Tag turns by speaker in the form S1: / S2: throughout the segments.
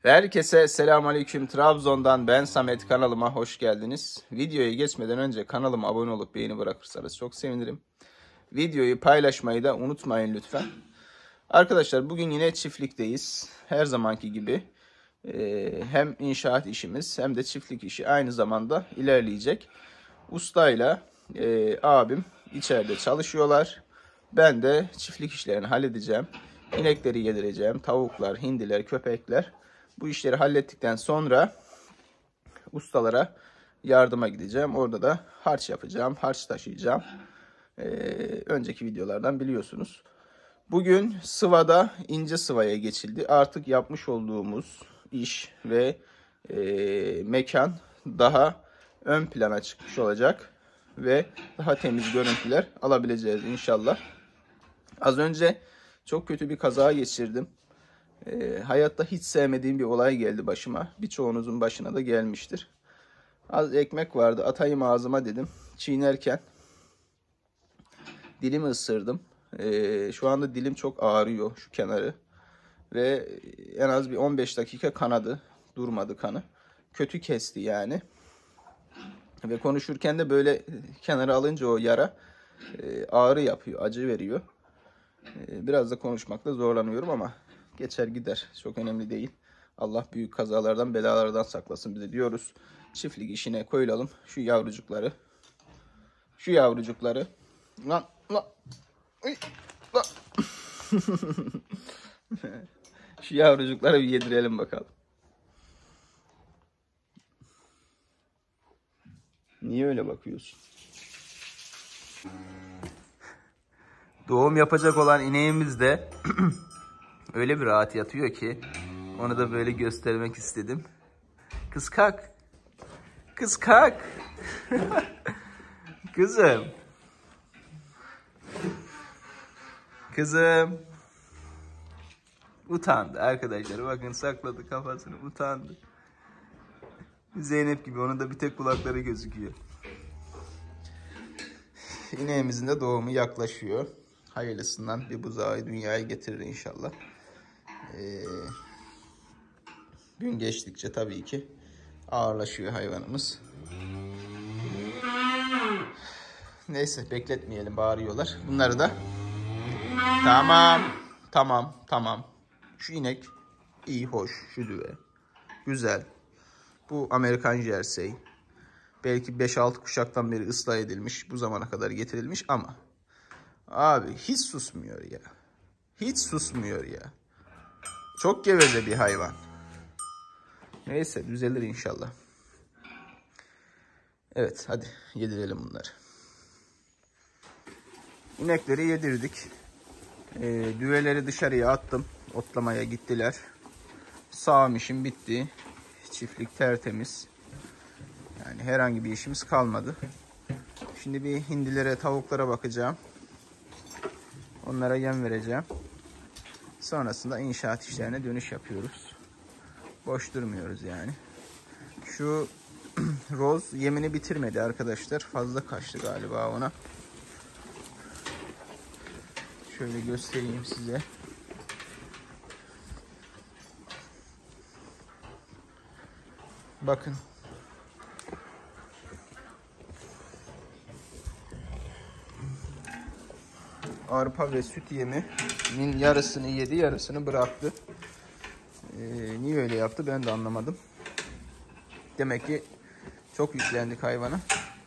S1: Herkese selamünaleyküm. Trabzon'dan ben Samet, kanalıma hoş geldiniz. Videoya geçmeden önce kanalıma abone olup beğeni bırakırsanız çok sevinirim. Videoyu paylaşmayı da unutmayın lütfen. Arkadaşlar bugün yine çiftlikteyiz. Her zamanki gibi hem inşaat işimiz hem de çiftlik işi aynı zamanda ilerleyecek. Ustayla abim içeride çalışıyorlar. Ben de çiftlik işlerini halledeceğim. İnekleri yedireceğim. Tavuklar, hindiler, köpekler. Bu işleri hallettikten sonra ustalara yardıma gideceğim. Orada da harç yapacağım. Harç taşıyacağım. Önceki videolardan biliyorsunuz. Bugün sıvada ince sıvaya geçildi. Artık yapmış olduğumuz iş ve mekan daha ön plana çıkmış olacak. Ve daha temiz görüntüler alabileceğiz inşallah. Az önce çok kötü bir kaza geçirdim. Hayatta hiç sevmediğim bir olay geldi başıma. Birçoğunuzun başına da gelmiştir. Az ekmek vardı, atayım ağzıma dedim. Çiğnerken dilimi ısırdım. Şu anda dilim çok ağrıyor, şu kenarı. Ve en az bir 15 dakika kanadı. Durmadı kanı. Kötü kesti yani. Ve konuşurken de böyle kenara alınca o yara ağrı yapıyor, acı veriyor. Biraz da konuşmakta zorlanıyorum ama geçer gider. Çok önemli değil. Allah büyük kazalardan, belalardan saklasın bizi diyoruz. Çiftlik işine koyulalım. Şu yavrucukları. Şu yavrucukları. Lan. Ay, lan. Şu yavrucukları bir yedirelim bakalım. Niye öyle bakıyorsun? Doğum yapacak olan ineğimiz de öyle bir rahat yatıyor ki onu da böyle göstermek istedim. Kız kalk. Kız kalk. Kızım. Kızım. Utandı arkadaşlar. Bakın sakladı kafasını. Utandı. Zeynep gibi. Onun da bir tek kulakları gözüküyor. İneğimizin de doğumu yaklaşıyor. Hayırlısından bir buzağı dünyaya getirir inşallah. Gün geçtikçe tabii ki ağırlaşıyor hayvanımız. Neyse bekletmeyelim, bağırıyorlar. Bunları da tamam. Şu inek iyi, hoş. Şu düve güzel. Bu Amerikan Jersey. Belki 5-6 kuşaktan beri ıslah edilmiş. Bu zamana kadar getirilmiş ama abi hiç susmuyor ya. Hiç susmuyor ya. Çok geveze bir hayvan. Neyse düzelir inşallah. Evet hadi yedirelim bunları. İnekleri yedirdik. Düveleri dışarıya attım. Otlamaya gittiler. Sağım işim bitti. Çiftlik tertemiz. Yani herhangi bir işimiz kalmadı. Şimdi bir hindilere, tavuklara bakacağım. Onlara yem vereceğim. Sonrasında inşaat işlerine dönüş yapıyoruz. Boş durmuyoruz yani. Şu Roz yemini bitirmedi arkadaşlar. Fazla kaçtı galiba ona. Şöyle göstereyim size. Bakın. Arpa ve süt yeminin yarısını yedi, yarısını bıraktı. Niye öyle yaptı ben de anlamadım. Demek ki çok yüklendik hayvana.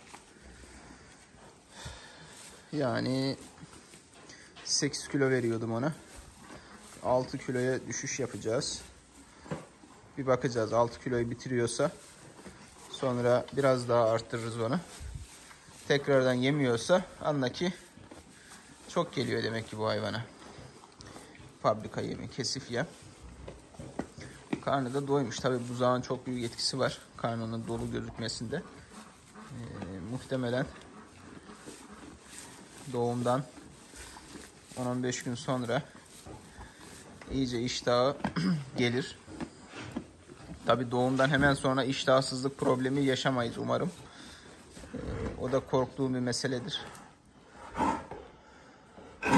S1: Yani 8 kilo veriyordum ona. 6 kiloya düşüş yapacağız. Bir bakacağız, 6 kiloyu bitiriyorsa sonra biraz daha arttırırız onu. Tekrardan yemiyorsa anla ki çok geliyor demek ki bu hayvana. Fabrika yemi, kesif yem. Karnı da doymuş. Tabi buzağın çok büyük etkisi var. Karnının dolu gözükmesinde. Muhtemelen doğumdan 10-15 gün sonra iyice iştahı gelir. Tabi doğumdan hemen sonra iştahsızlık problemi yaşamayız umarım. O da korktuğum bir meseledir.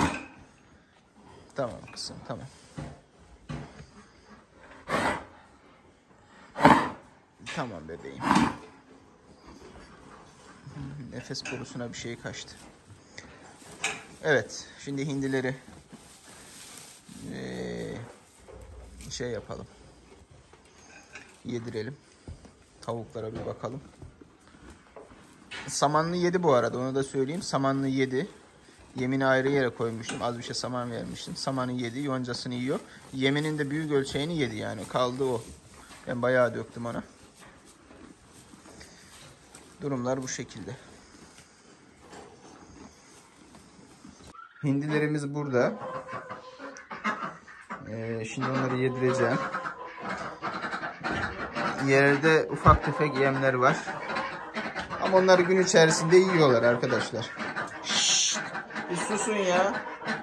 S1: Tamam kızım, tamam. Tamam bebeğim. Nefes borusuna bir şey kaçtı. Evet. Şimdi hindileri şey yapalım. Yedirelim. Tavuklara bir bakalım. Samanlı yedi bu arada. Onu da söyleyeyim. Samanlı yedi. Yemini ayrı yere koymuştum. Az bir şey saman vermiştim. Samanı yedi. Yoncasını yiyor. Yeminin de büyük ölçeğini yedi yani. Kaldı o. Ben bayağı döktüm ona. Durumlar bu şekilde. Hindilerimiz burada. Şimdi onları yedireceğim. Yerde ufak tefek yemler var. Ama onları gün içerisinde yiyorlar arkadaşlar. Şşş, bir susun ya.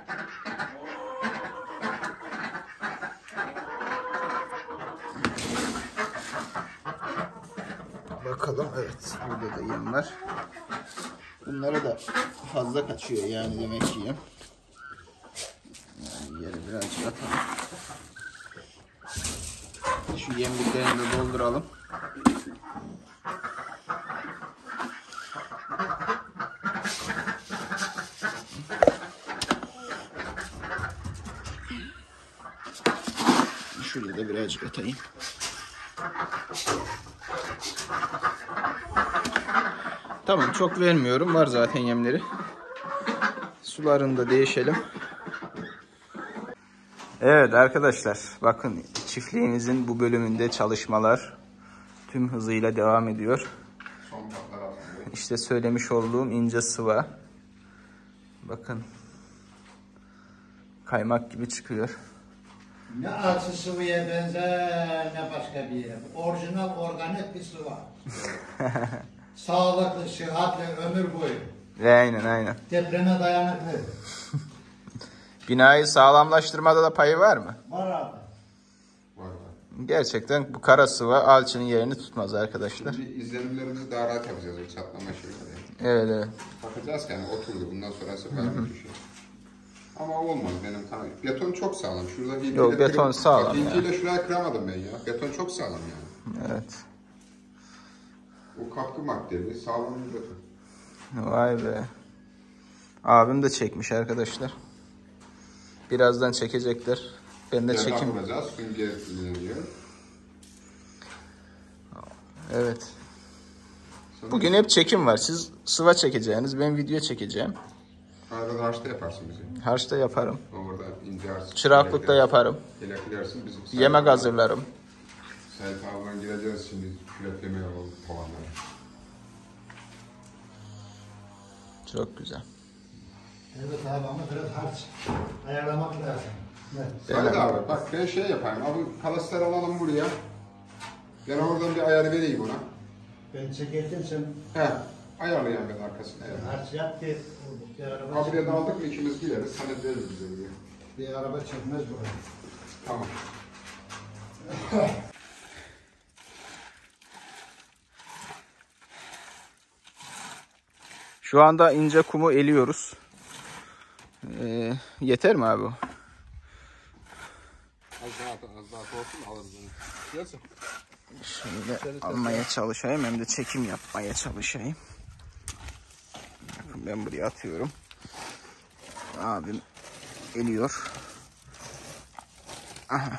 S1: Bakalım, evet, burada da yem var. Bunlara da fazla kaçıyor yani, demek ki yem. Yani yere birazcık atalım. Şu yemliklerini de dolduralım. Şuraya da birazcık atayım. Tamam, çok vermiyorum. Var zaten yemleri. Sularını da değişelim. Evet arkadaşlar, bakın çiftliğimizin bu bölümünde çalışmalar tüm hızıyla devam ediyor. İşte söylemiş olduğum ince sıva. Bakın. Kaymak gibi çıkıyor.
S2: Ne acı sıvıya benzer ne başka bir yere. Orijinal organik bir sıvı. Sağlıklı, sıhhatli, ömür boyu.
S1: Aynen.
S2: Depreme dayanıklı.
S1: Binayı sağlamlaştırmada da payı var mı?
S2: Var abi.
S3: Var.
S1: Gerçekten bu kara sıva alçının yerini tutmaz arkadaşlar.
S3: Şimdi izlenimlerimizi daha rahat yapacağız, o çatlama şeyleri.
S1: Evet.
S3: Bakacağız ki hani oturdu, bundan sonrası kaymak düşüyor. Ama olmaz benim kanal. Beton çok sağlam. Şurada bir
S1: Yok, beton sağlam ya.
S3: İnciyle şuraya kıramadım ben ya. Beton çok sağlam yani.
S1: Evet.
S3: O katkı maddeli, sağlam bir beton.
S1: Vay be. Abim de çekmiş arkadaşlar. Birazdan çekecekler. Ben de çekim.
S3: Yapacağız, sünger diyor.
S1: Evet. Bugün hep çekim var. Siz sıva çekeceğiniz, ben video çekeceğim.
S3: Arada da harçta yaparsın bizi.
S1: Harçta yaparım.
S3: Orada ince harç.
S1: Çıraklıkta yaparım.
S3: Eleklersin bizim.
S1: Yemek hazırlarım.
S3: Sait ablan gireceğiz şimdi. Kület yemeği oldu tavanlara.
S1: Çok güzel.
S2: Evet abi, ama biraz harç ayarlamak lazım. Evet.
S3: Sait abi bak, ben şey yapayım. Abi kalaslar alalım buraya. Ben oradan bir ayar vereyim ona.
S2: Ben çekerken sen
S3: He. Ayarlayayım ben arkasına.
S2: harç yap ki bir araba,
S3: Ha, buraya da aldık mı ikimiz gideriz. Hallederiz bize buraya.
S2: bir araba çekmez buraya.
S3: Tamam.
S1: Şu anda ince kumu eliyoruz. Yeter mi abi o?
S3: Az daha olsun alırız onu. Gelsin.
S1: Şöyle almaya çalışayım, hem de çekim yapmaya çalışayım. Bakın ben buraya atıyorum. Abim eliyor. Aha.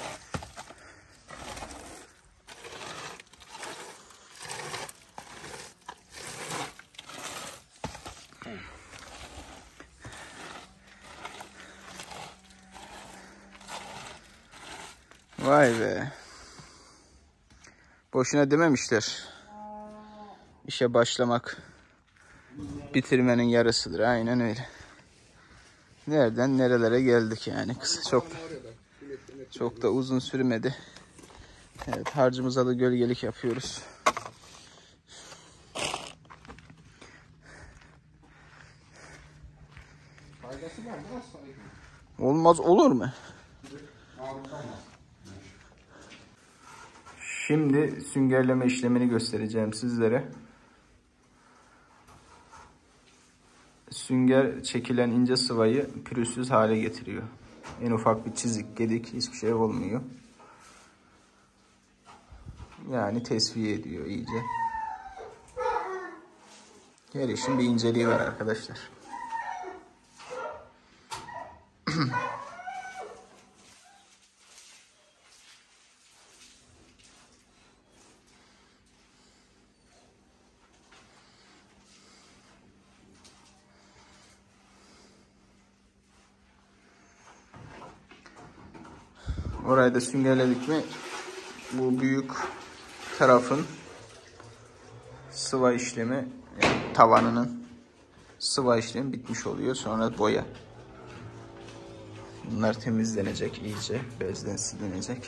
S1: Vay be. Boşuna dememişler. İşe başlamak bitirmenin yarısıdır. Aynen öyle. Nereden nerelere geldik yani. Çok da uzun sürmedi. Evet, harcımıza da gölgelik yapıyoruz.
S3: Faydası var mı?
S1: Olmaz olur mu? Şimdi süngerleme işlemini göstereceğim sizlere. Sünger çekilen ince sıvayı pürüzsüz hale getiriyor. En ufak bir çizik, gedik hiçbir şey olmuyor. Yani tesviye ediyor iyice. Her işin bir inceliği var arkadaşlar. Orayı da süngerledik mi bu büyük tarafın sıva işlemi, yani tavanının sıva işlemi bitmiş oluyor. Sonra boya. Bunlar temizlenecek iyice. Bezden silinecek.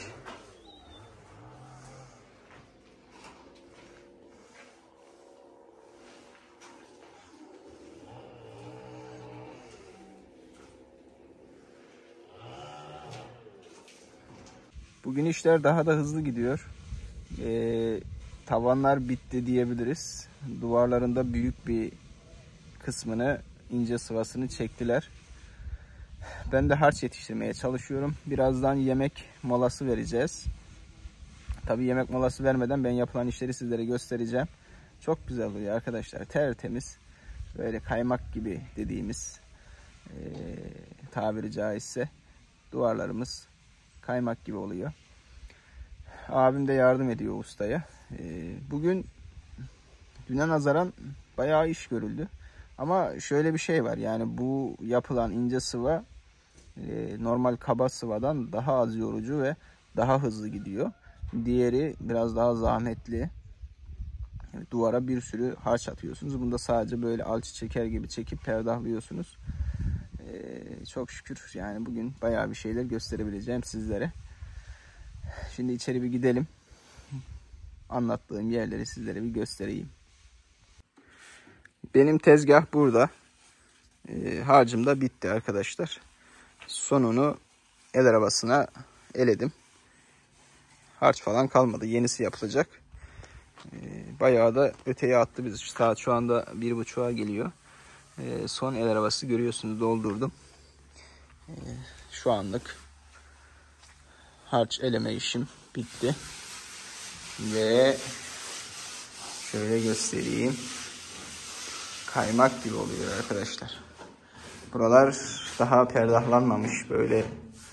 S1: Bugün işler daha da hızlı gidiyor. Tavanlar bitti diyebiliriz. Duvarlarında büyük bir kısmını, ince sıvasını çektiler. Ben de harç yetiştirmeye çalışıyorum. Birazdan yemek molası vereceğiz. Tabii yemek molası vermeden ben yapılan işleri sizlere göstereceğim. Çok güzel oluyor arkadaşlar. Tertemiz. Böyle kaymak gibi dediğimiz tabiri caizse duvarlarımız kaymak gibi oluyor. Abim de yardım ediyor ustaya. Bugün düne nazaran bayağı iş görüldü. Ama şöyle bir şey var. Yani bu yapılan ince sıva normal kaba sıvadan daha az yorucu ve daha hızlı gidiyor. Diğeri biraz daha zahmetli. Duvara bir sürü harç atıyorsunuz. Bunda sadece böyle alçı çeker gibi çekip perdahlıyorsunuz. Çok şükür yani bugün bayağı bir şeyler gösterebileceğim sizlere. Şimdi içeri bir gidelim. Anlattığım yerleri sizlere bir göstereyim. Benim tezgah burada. Harcım da bitti arkadaşlar. Sonunu el arabasına eledim. Harç falan kalmadı. Yenisi yapılacak. Bayağı da öteye attı bizi. Saat şu anda 1.30'a geliyor. Son el arabası görüyorsunuz, doldurdum. Şu anlık harç eleme işim bitti. Ve şöyle göstereyim. Kaymak gibi oluyor arkadaşlar. Buralar daha perdahlanmamış. Böyle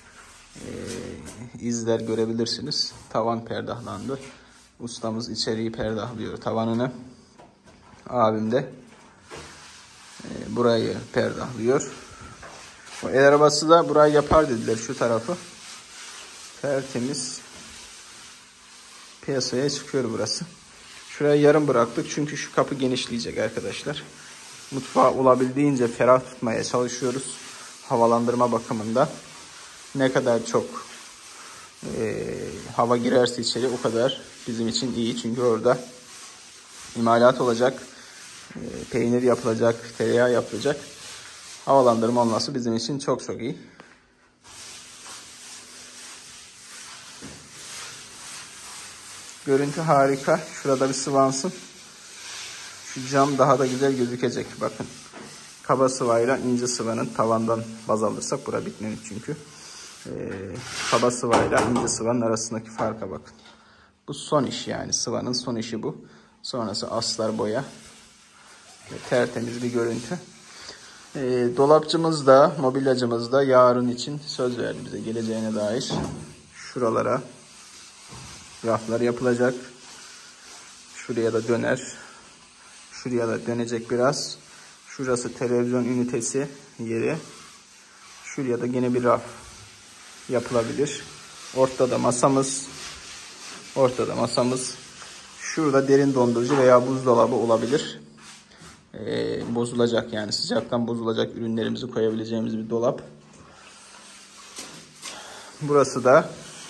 S1: izler görebilirsiniz. Tavan perdahlandı. Ustamız içeriği perdahlıyor, tavanını. Abim de burayı perdahlıyor. O el arabası da burayı yapar dediler, şu tarafı. Tertemiz piyasaya çıkıyor burası. Şuraya yarım bıraktık çünkü şu kapı genişleyecek arkadaşlar. Mutfağı olabildiğince ferah tutmaya çalışıyoruz. Havalandırma bakımından. Ne kadar çok hava girerse içeri o kadar bizim için iyi. Çünkü orada imalat olacak, peynir yapılacak, tereyağı yapılacak. Havalandırma olması bizim için çok çok iyi. Görüntü harika. Şurada bir sıvansın. Şu cam daha da güzel gözükecek. Bakın. Kaba sıvayla ince sıvanın tavandan baz alırsak bura bitmemiş çünkü. Kaba sıvayla ince sıvanın arasındaki farka bakın. Bu son iş yani. Sıvanın son işi bu. Sonrası astar boya. Tertemiz bir görüntü. Dolapçımız da, mobilyacımız da yarın için söz verdi bize geleceğine dair. Şuralara raflar yapılacak. Şuraya da döner. Şuraya da dönecek biraz. Şurası televizyon ünitesi yeri. Şuraya da yine bir raf yapılabilir. Ortada masamız. Şurada derin dondurucu veya buzdolabı olabilir. Bozulacak yani sıcaktan bozulacak ürünlerimizi koyabileceğimiz bir dolap. Burası da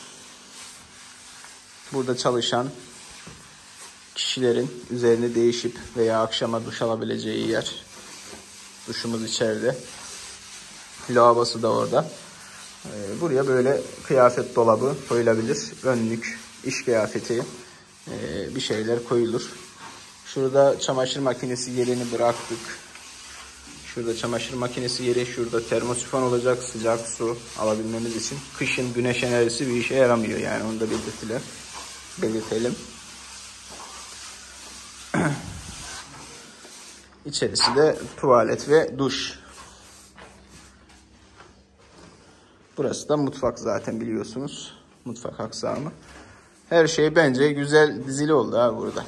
S1: burada çalışan kişilerin üzerine değişip veya akşama duş alabileceği yer. Duşumuz içeride. Lavabosu da orada. Buraya böyle kıyafet dolabı koyulabilir. Önlük, iş kıyafeti bir şeyler koyulur. Şurada çamaşır makinesi yerini bıraktık. Şurada çamaşır makinesi yeri, şurada termosifon olacak sıcak su alabilmemiz için. Kışın güneş enerjisi bir işe yaramıyor yani, onu da belirtelim. İçerisi de tuvalet ve duş. Burası da mutfak zaten biliyorsunuz. Mutfak aksamı. Her şey bence güzel dizili oldu ha burada.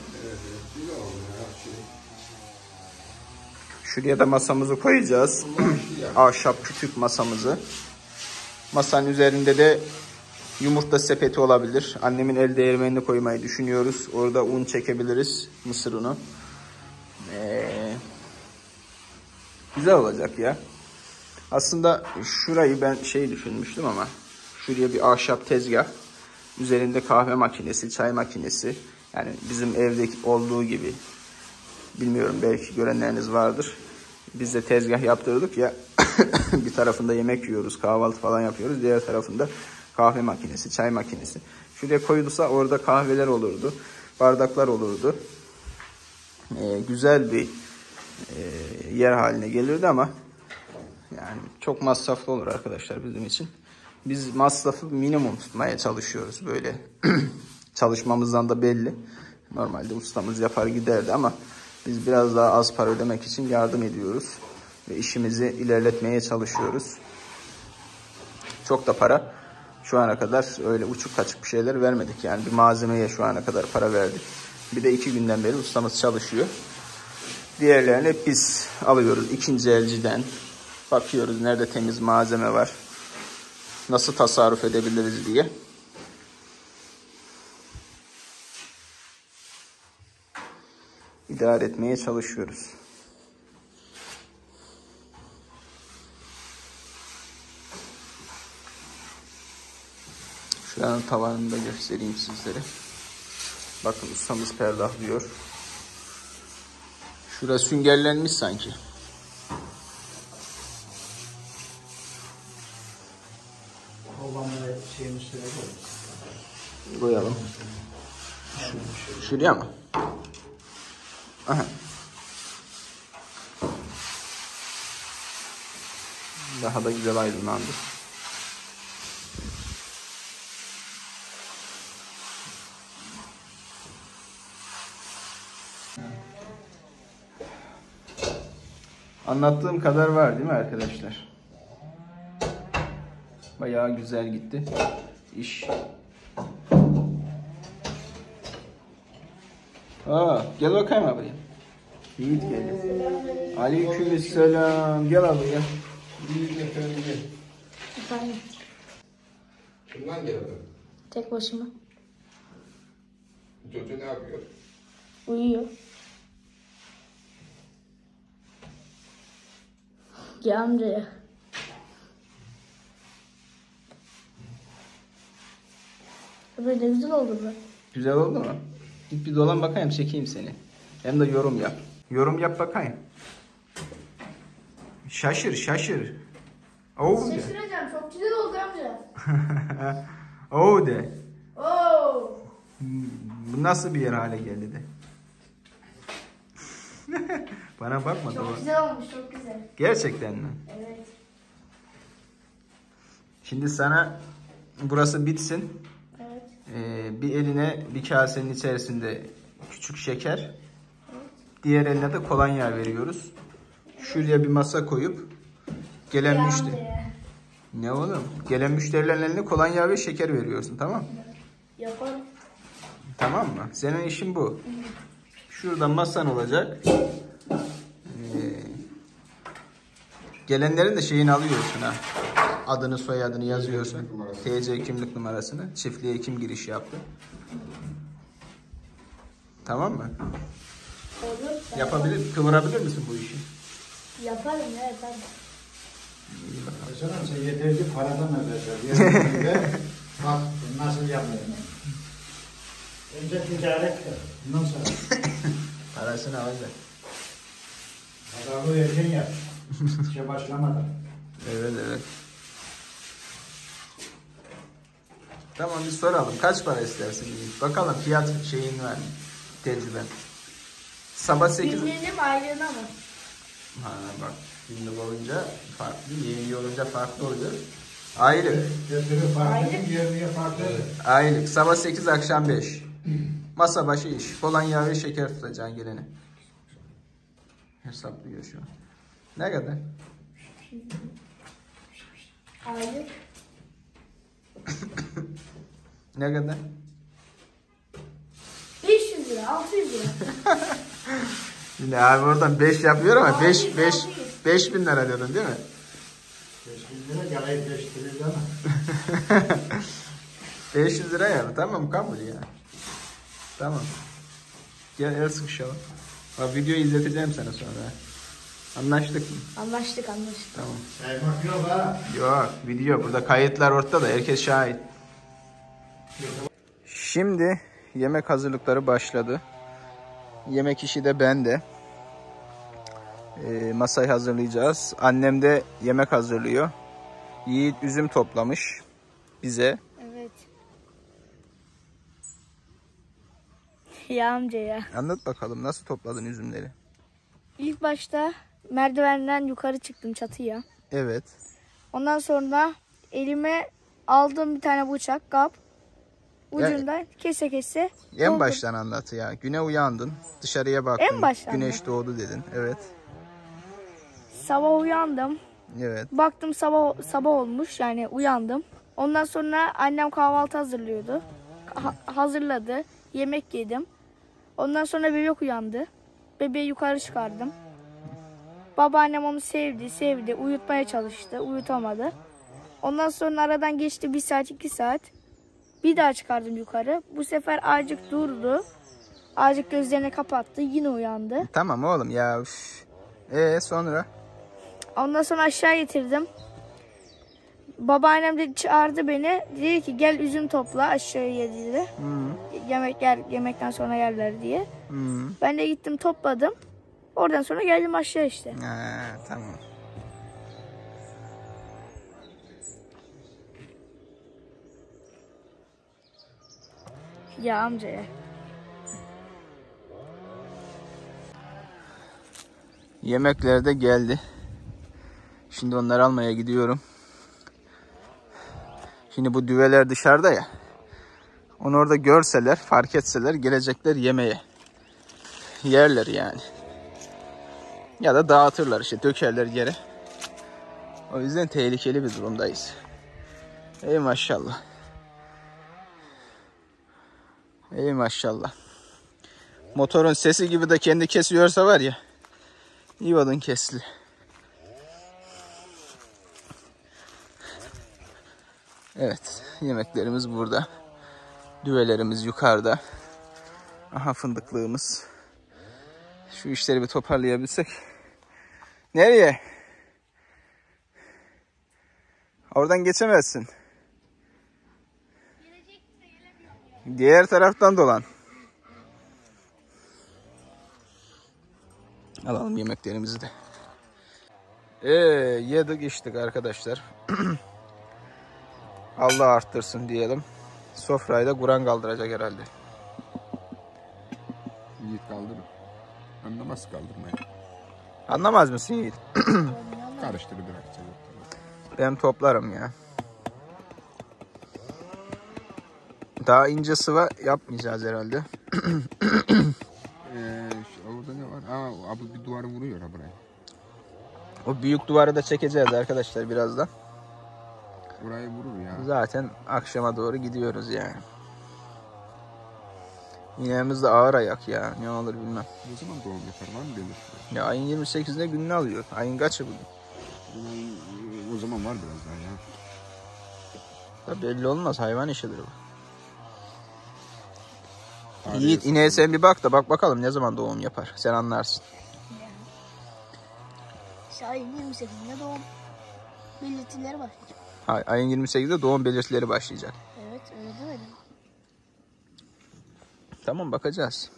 S1: Şuraya da masamızı koyacağız. Ahşap küçük masamızı. Masanın üzerinde de yumurta sepeti olabilir. Annemin el değirmenini koymayı düşünüyoruz. Orada un çekebiliriz. Mısır unu. Güzel olacak ya. Aslında şurayı ben düşünmüştüm ama şuraya bir ahşap tezgah. Üzerinde kahve makinesi, çay makinesi. Yani bizim evdeki olduğu gibi. Bilmiyorum, belki görenleriniz vardır. Biz de tezgah yaptırdık ya. Bir tarafında yemek yiyoruz, kahvaltı falan yapıyoruz. Diğer tarafında kahve makinesi, çay makinesi. Şuraya koyulsa orada kahveler olurdu. Bardaklar olurdu. Güzel bir yer haline gelirdi ama yani çok masraflı olur arkadaşlar bizim için. Biz masrafı minimum tutmaya çalışıyoruz böyle. Çalışmamızdan da belli. Normalde ustamız yapar giderdi ama biz biraz daha az para ödemek için yardım ediyoruz. Ve işimizi ilerletmeye çalışıyoruz. Çok da para şu ana kadar öyle uçuk kaçık bir şeyler vermedik. Yani bir malzemeye şu ana kadar para verdik. Bir de 2 günden beri ustamız çalışıyor. Diğerlerini hep biz alıyoruz ikinci elciden. Bakıyoruz nerede temiz malzeme var. Nasıl tasarruf edebiliriz diye. İdare etmeye çalışıyoruz. Şuranın tavanını da göstereyim sizlere. Bakın ustamız perdahlıyor. Şurası süngerlenmiş sanki. Koyalım. Şuraya mı? Aha. Daha da güzel aydınlandı. Anlattığım kadar var değil mi arkadaşlar? Bayağı güzel gitti iş. Gel bakayım abi. Yiğit geldi. Aleykümselam. Gel abi ya.
S3: Yiğit efendim gel.
S4: Efendim,
S3: Kimden geldin?
S4: tek başıma.
S3: Çocuğu ne yapıyor?
S4: Uyuyor. Gel amcaya. Böyle güzel oldu bu.
S1: Güzel oldu mu? Git bir dolan bakayım, çekeyim seni. Hem de yorum yap. Yorum yap bakayım. Şaşır şaşır. Oh de.
S4: Şaşıracağım, çok güzel oldu amca.
S1: Oh de.
S4: Oo.
S1: Bu nasıl bir yer hale geldi de. Bana bakma da.
S4: Çok güzel olmuş, çok güzel.
S1: Gerçekten mi?
S4: Evet.
S1: Şimdi sana burası bitsin.
S4: Evet.
S1: Bir eline bir kasenin içerisinde küçük şeker. Diğer eline de kolonya veriyoruz. Şuraya bir masa koyup gelen müşteri. Ne oğlum? Gelen müşterilerin eline kolonya ve şeker veriyorsun, tamam mı?
S4: Yaparım.
S1: Tamam mı? Senin işin bu. Şurada masan olacak. Gelenlerin de şeyini alıyorsun ha. Adını, soyadını yazıyorsun. TC kimlik numarasını. Çiftliğe kim giriş yaptı. Tamam mı?
S4: Olur.
S1: Yapabilir, kıvırabilir misin bu işi?
S4: Yaparım, evet hadi.
S1: İyi bakalım.
S2: Mesela sen yeterli paradan ödeyeceğim. Bak nasıl yapıyor. Önce ticaret yap. Bundan sonra.
S1: Parasını alacak.
S2: Pazarlığı erken yap. İşe başlamadan.
S1: Evet evet. Tamam, bir soralım. Kaç para istersin? Bakalım fiyat şeyin var mı? Tecrüben. Sabah 8.
S4: Bildiğim aylığına mı?
S1: Ha bak. Günlük olunca farklı. Yeni olunca farklı oluyor. Aylık.
S2: Götürü farklı,
S4: Aylık.
S2: yerliğe farklı.
S1: Aylık. Sabah 8 akşam 5. Masa başı iş. Kolonya ve şeker tutacaksın gelene. Hesaplıyor şu an. Ne kadar?
S4: Aylık.
S1: Ne kadar?
S4: 500 lira, 600 lira.
S1: Yine abi oradan 5 yapıyor ama
S4: 600,
S1: 5000 lira diyordun değil mi?
S2: 5.000 lira yalayıp 5 lira ama.
S1: 500 lira yani. Tamam kabul ya. Tamam. Gel el sıkışalım. Bak videoyu izleteceğim sana sonra. Anlaştık mı?
S4: Anlaştık.
S1: Tamam.
S2: Saymak yok ha.
S1: Yok video burada kayıtlar ortada, herkes şahit. Şimdi yemek hazırlıkları başladı. Yemek işi de bende. Masayı hazırlayacağız. Annem de yemek hazırlıyor. Yiğit üzüm toplamış bize.
S4: Evet. Ya amca ya.
S1: Anlat bakalım nasıl topladın üzümleri?
S4: İlk başta merdivenden yukarı çıktım çatıya.
S1: Evet.
S4: Ondan sonra elime aldım bir tane bıçak, kap. Ucundan kese kese.
S1: En
S4: doldum.
S1: baştan anlat ya. Güne uyandın, dışarıya baktın.
S4: En baştan
S1: Güneş doğdu dedin. Evet.
S4: Sabah uyandım.
S1: Evet.
S4: Baktım sabah olmuş, yani uyandım. Ondan sonra annem kahvaltı hazırlıyordu. Hazırladı. Yemek yedim. Ondan sonra bebek uyandı. Bebeği yukarı çıkardım. Babaannem onu sevdi. Uyutmaya çalıştı. Uyutamadı. Ondan sonra aradan geçti 1 saat 2 saat. Bir daha çıkardım yukarı. Bu sefer azıcık durdu. Azıcık gözlerini kapattı. Yine uyandı.
S1: Tamam oğlum ya. Üf. Sonra?
S4: Ondan sonra aşağı getirdim. Babaannem de çağırdı beni. Dedi ki gel üzüm topla aşağıya dedi. Yemekten sonra yerler diye. Ben de gittim topladım. Oradan sonra geldim aşağı işte.
S1: Tamam.
S4: Ya amca ya.
S1: Yemekler de geldi. Şimdi onları almaya gidiyorum. Şimdi bu düveler dışarıda ya. Onu orada görseler, fark etseler gelecekler yemeye. Yerler yani. Ya da dağıtırlar işte, dökerler yere. O yüzden tehlikeli bir durumdayız. Ey maşallah. Ey maşallah. Motorun sesi gibi de kendi kesiyorsa var ya. İyi odun kesli. Evet, yemeklerimiz burada. Düvelerimiz yukarıda. Aha fındıklığımız. Şu işleri bir toparlayabilsek. Nereye? Oradan geçemezsin. Diğer taraftan dolan. Alalım yemeklerimizi de. Yedik içtik arkadaşlar. Allah arttırsın diyelim. Sofrayı da Kur'an kaldıracak herhalde.
S3: Yiğit kaldırır. Anlamaz kaldırmayı.
S1: Anlamaz mısın Yiğit?
S3: Karıştırı bırakacak.
S1: Ben toplarım ya. Daha ince sıva yapmayacağız herhalde.
S3: Orada ne var? Abi bir duvarı vuruyor ha buraya.
S1: O büyük duvarı da çekeceğiz arkadaşlar birazdan.
S3: Burayı vurur ya.
S1: Zaten akşama doğru gidiyoruz yani. İneğimiz de ağır ayak ya. Ne olur bilmem.
S3: Ne zaman doğum yapar var mı belirtiyor?
S1: Ya ayın 28'inde gününü alıyor. Ayın kaçı bugün?
S3: O zaman var biraz daha ya.
S1: Da belli olmaz. Hayvan işidir bu. Yiğit ineğe sen bir bak da bak bakalım ne zaman doğum yapar. Sen anlarsın.
S4: Ayın 28'inde doğum belirtileri başlayacak.
S1: Ayın 28'de doğum belirtileri başlayacak.
S4: Evet öyle demedim.
S1: Tamam bakacağız.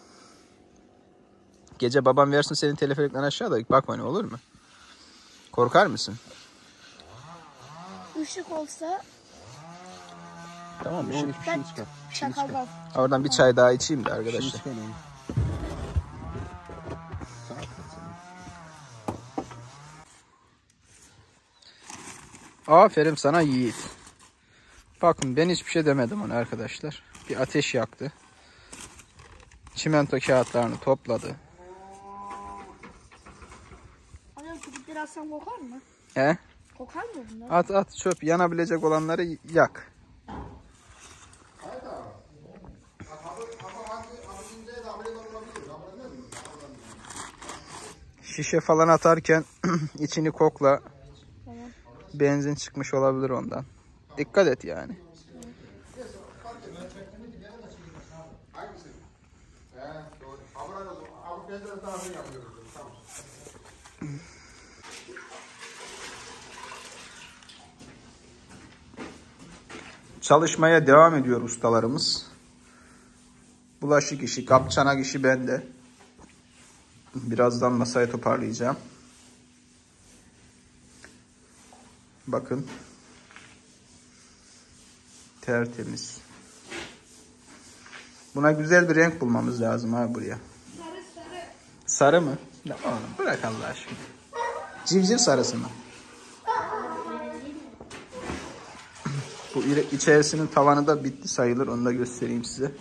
S1: Gece babam versin senin teleferikten aşağıda. Bak hani olur mu? Korkar mısın?
S4: Işık olsa
S1: Tamam bir
S3: Yok,
S1: şey.
S3: hiçbir şey çıkar.
S4: şakaldan.
S1: Oradan bir çay daha içeyim de arkadaşlar.
S3: Şimdi çıkar onu. Saat kaç senin?
S1: Aferin sana Yiğit. Bakın ben hiçbir şey demedim ona arkadaşlar. Bir ateş yaktı. Çimento kağıtlarını topladı.
S4: atsam kokar mı?
S1: He?
S4: Kokar mı bunlar?
S1: At çöp. Yanabilecek olanları yak. Şişe falan atarken içini kokla.
S4: Tamam.
S1: Benzin çıkmış olabilir ondan. Dikkat et yani. Çalışmaya devam ediyor ustalarımız. Bulaşık işi, kap çanak işi bende. Birazdan masayı toparlayacağım. Bakın. Tertemiz. Buna güzel bir renk bulmamız lazım abi buraya.
S4: Sarı.
S1: Sarı mı? Ya oğlum bırak Allah aşkına. Civciv sarısı mı? Bu içerisinin tavanı da bitti sayılır. Onu da göstereyim size.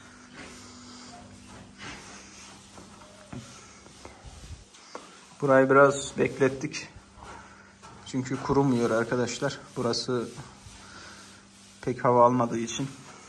S1: Burayı biraz beklettik. Çünkü kurumuyor arkadaşlar. Burası pek hava almadığı için.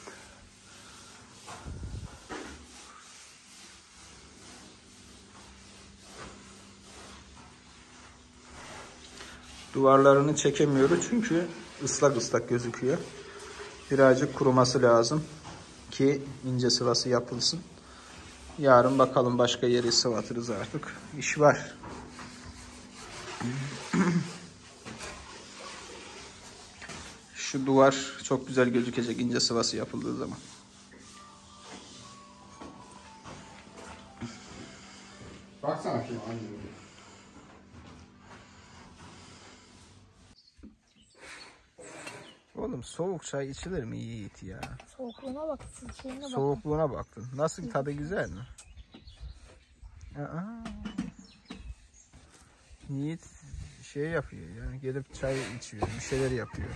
S1: Duvarlarını çekemiyoruz çünkü ıslak gözüküyor. Birazcık kuruması lazım ki ince sıvası yapılsın. Yarın bakalım başka yeri sıvatırız artık. İş var. Şu duvar çok güzel gözükecek ince sıvası yapıldığı zaman.
S3: Baksana şu an.
S1: Oğlum soğuk çay içilir mi Yiğit ya?
S4: Soğukluğuna bak. Şeyine bak.
S1: Soğukluğuna baktın. Nasıl, tadı güzel mi? Yiğit şey yapıyor yani, gelip çay içiyor, bir şeyler yapıyor.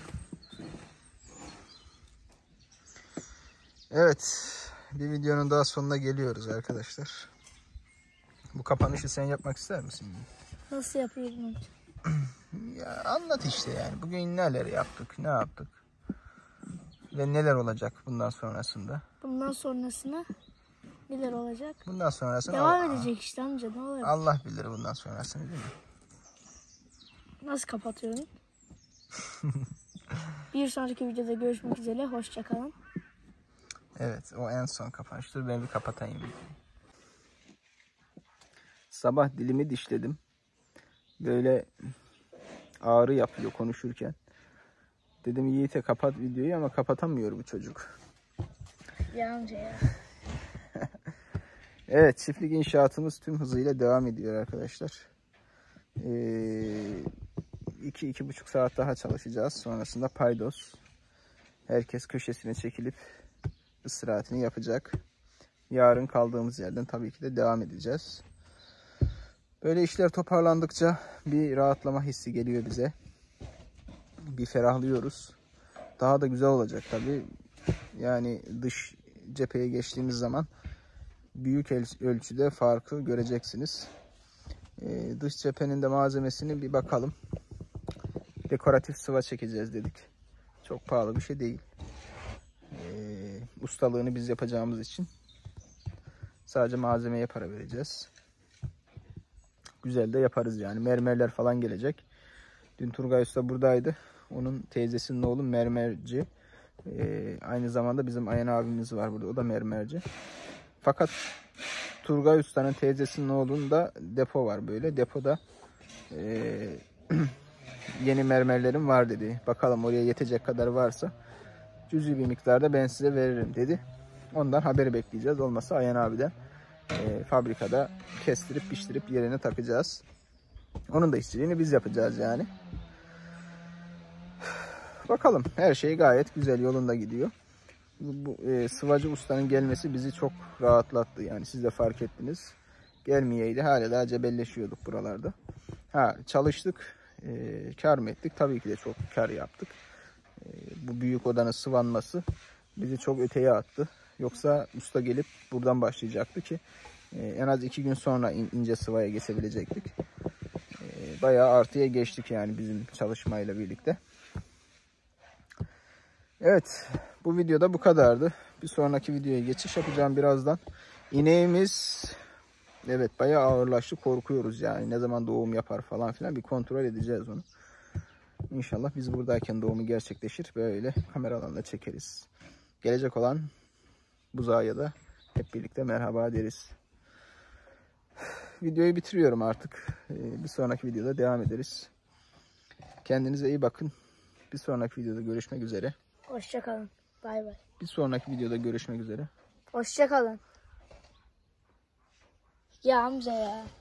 S1: Evet, bir videonun daha sonuna geliyoruz arkadaşlar. Bu kapanışı sen yapmak ister misin?
S4: Nasıl yapıyordun?
S1: Ya anlat işte yani. Bugün neler yaptık, ne yaptık? Ve neler olacak bundan sonrasında?
S4: Bundan sonrasına neler olacak?
S1: Bundan sonrasında
S4: Devam edecek işte amca, ne olur.
S1: Allah bilir bundan sonrasını, değil mi?
S4: Nasıl kapatıyorsun? Bir sonraki videoda görüşmek üzere. Hoşça kalın.
S1: Evet, o en son kapanış. Dur ben bir kapatayım. Sabah dilimi dişledim. Böyle ağrı yapıyor konuşurken. Dedim Yiğit'e kapat videoyu ama kapatamıyor bu çocuk.
S4: Ya amca ya.
S1: Evet, çiftlik inşaatımız tüm hızıyla devam ediyor arkadaşlar. 2-2,5 saat daha çalışacağız. Sonrasında paydos. Herkes köşesine çekilip istirahatini yapacak. Yarın kaldığımız yerden tabii ki de devam edeceğiz. Böyle işler toparlandıkça bir rahatlama hissi geliyor bize. Bir ferahlıyoruz. Daha da güzel olacak tabii. Yani dış cepheye geçtiğimiz zaman büyük ölçüde farkı göreceksiniz. Dış cephenin de malzemesini bir bakalım. Dekoratif sıva çekeceğiz dedik. Çok pahalı bir şey değil. Ustalığını biz yapacağımız için sadece malzemeye para vereceğiz. Güzel de yaparız yani. Mermerler falan gelecek. Dün Turgay Usta buradaydı. Onun teyzesinin oğlu mermerci. Aynı zamanda bizim Ayhan abimiz var burada. O da mermerci. Fakat Turgay Usta'nın teyzesinin oğlunda depo var böyle. Depoda yeni mermerlerim var dedi. Bakalım oraya yetecek kadar varsa cüzi bir miktarda ben size veririm dedi. Ondan haberi bekleyeceğiz. Olmazsa Ayhan abiden fabrikada kestirip piştirip yerine takacağız. Onun da işçiliğini biz yapacağız yani. Bakalım, her şey gayet güzel yolunda gidiyor. Bu sıvacı ustanın gelmesi bizi çok rahatlattı. Yani siz de fark ettiniz. Gelmeyeydi hala daha cebelleşiyorduk buralarda. Çalıştık. Kar mı ettik? Tabii ki de çok kar yaptık. Bu büyük odanın sıvanması bizi çok öteye attı. Yoksa usta gelip buradan başlayacaktı ki en az 2 gün sonra ince sıvaya geçebilecektik. bayağı artıya geçtik yani bizim çalışmayla birlikte. Evet, bu videoda bu kadardı. Bir sonraki videoya geçiş yapacağım birazdan. İneğimiz evet bayağı ağırlaştı, korkuyoruz yani. Ne zaman doğum yapar falan filan bir kontrol edeceğiz onu. İnşallah biz buradayken doğumu gerçekleşir. Böyle kameralarla çekeriz. Gelecek olan buzağa da hep birlikte merhaba deriz. Videoyu bitiriyorum artık. Bir sonraki videoda devam ederiz. Kendinize iyi bakın. Bir sonraki videoda görüşmek üzere.
S4: Hoşçakalın. Bay bay.
S1: Bir sonraki videoda görüşmek üzere.
S4: Hoşçakalın. Ya Hamza ya.